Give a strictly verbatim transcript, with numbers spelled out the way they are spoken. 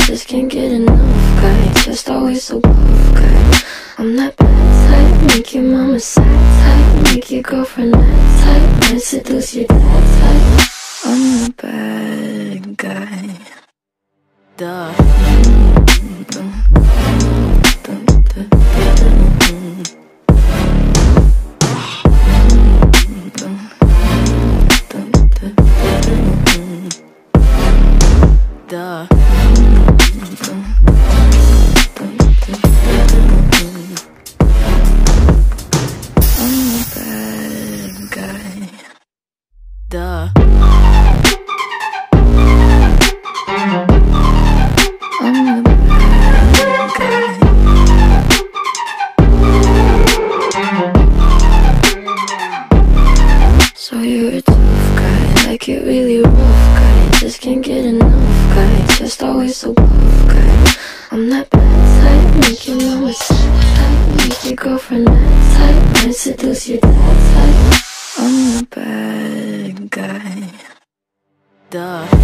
just can't get enough guy. Just always so buff guy. I'm that bad type, make your mama sad type, make your girlfriend mad type, might seduce your dad type. I'm the bad guy. Duh. Duh. I'm the bad guy. Duh. I'm the bad guy. So you're a tough guy, like it really rough guy, just can't get enough guy, just always so buff guy. I'm that bad type, make your mama sad type, make your girlfriend mad type, might seduce your dad type. I'm the bad guy. Duh.